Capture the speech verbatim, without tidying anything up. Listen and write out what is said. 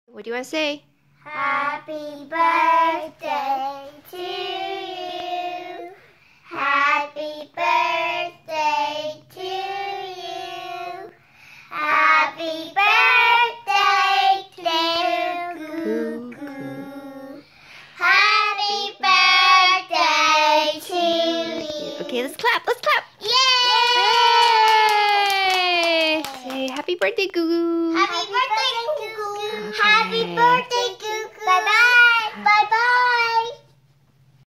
What do you want to say? Happy birthday to you. Happy birthday to you. Happy birthday to Cuckoo. Happy birthday to you. Okay, let's clap. Let's clap. Yay! Yay! Say happy birthday, Goo. Happy birthday.